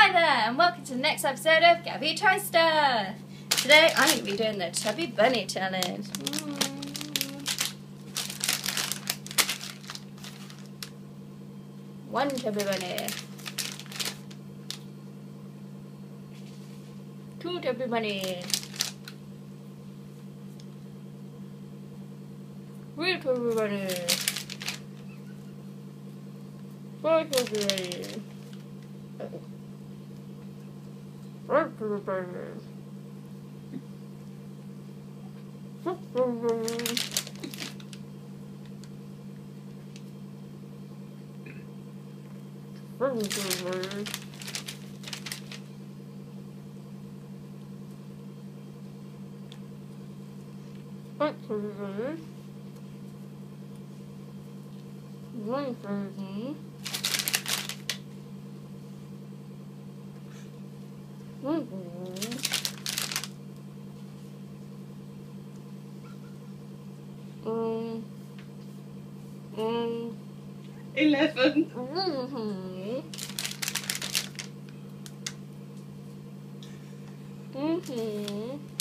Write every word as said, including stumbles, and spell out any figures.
Hi there, and welcome to the next episode of Gabby Tries Stuff. Today I'm going to be doing the Chubby Bunny Challenge. Mm. One chubby bunny. Two chubby bunnies. Three chubby bunnies. Four chubby bunnies. Five chubby bunnies. Six chubby bunnies. Seven chubby bunnies. Eight chubby bunnies. One chubby. Mm-hmm. Um, um, Eleven. Mm-hmm. Mm-hmm.